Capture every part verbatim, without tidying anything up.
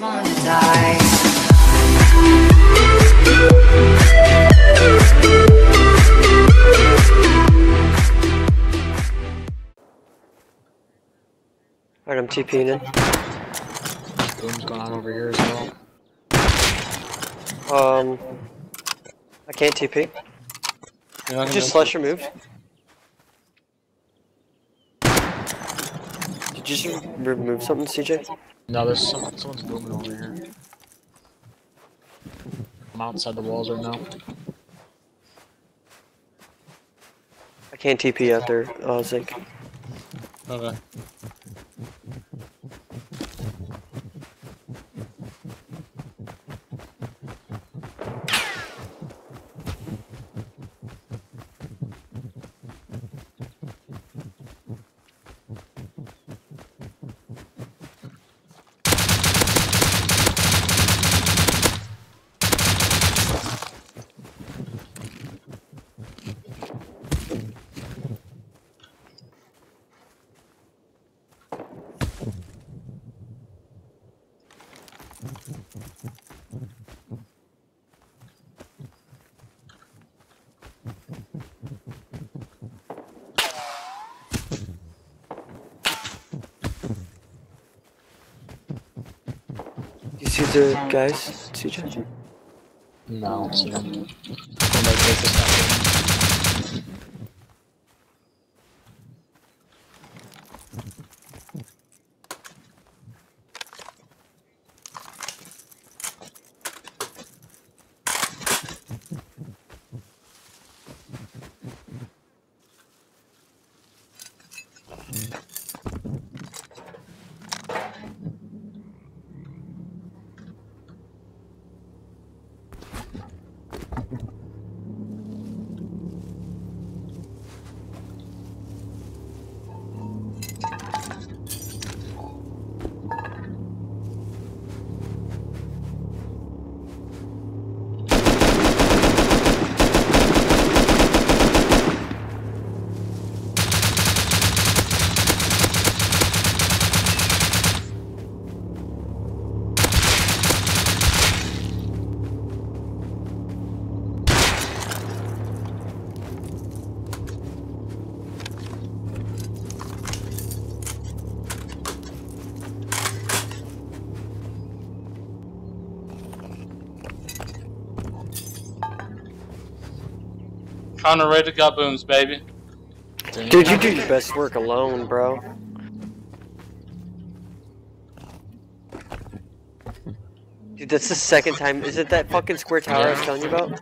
want to die. Alright, I'm TPing in. Boom's going on over here as well. Um, I can't T P. Yeah, Did you slash your move? Did you just remove something, C J? No, there's someone, someone's booming over here. I'm outside the walls right now. I can't T P after uh, zinK. Okay. You see the guys, C J? No, I don't see him. Going back to this stuff. Connor rated got booms, baby. Dude, you do your best work alone, bro. Dude, that's the second time. Is it that fucking square tower I was telling you about?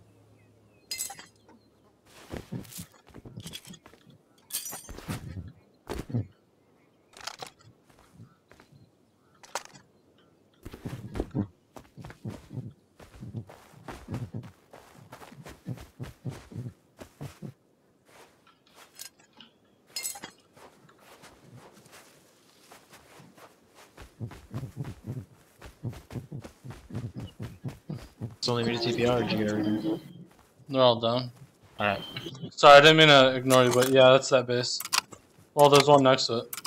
It's only me to T P R, or did you get everything? They're all done. Alright. Sorry, I didn't mean to ignore you, but yeah, that's that base. Well, there's one next to it.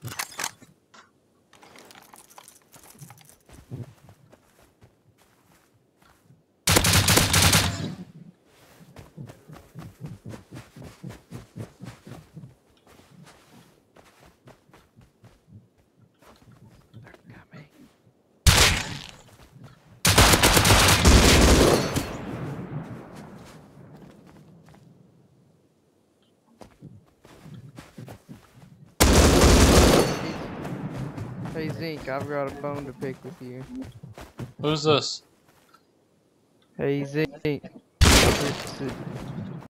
Hey zinK, I've got a bone to pick with you. Who's this? Hey zinK.